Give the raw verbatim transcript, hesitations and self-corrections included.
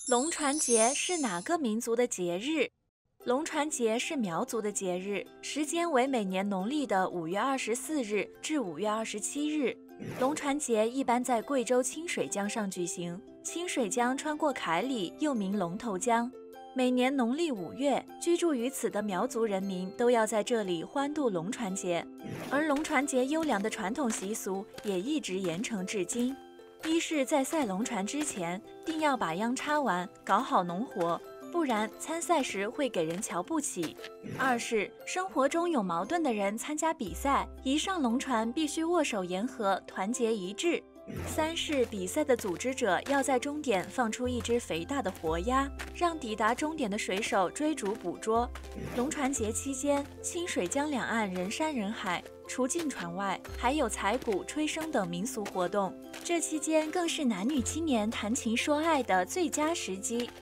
龙船节是哪个民族的节日？龙船节是苗族的节日，时间为每年农历的五月二十四日至五月二十七日。龙船节一般在贵州清水江上举行，清水江穿过凯里，又名龙头江。每年农历五月，居住于此的苗族人民都要在这里欢度龙船节，而龙船节优良的传统习俗也一直沿承至今。一是在赛龙船之前，定要把秧插完，搞好农活，不然参赛时会给人瞧不起。二是生活中有矛盾的人参加比赛，一上龙船必须握手言和，团结一致。三是比赛的组织者要在终点放出一只肥大的活鸭，让抵达终点的水手追逐捕捉。龙船节期间，清水江两岸人山人海，除进船外，还有采鼓、吹笙等民俗活动。这期间更是男女青年谈情说爱的最佳时机。